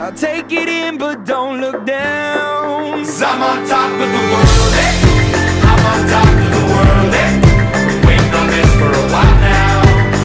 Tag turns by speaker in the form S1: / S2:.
S1: I'll take it in but don't look down,
S2: 'Cause I'm on top of the world.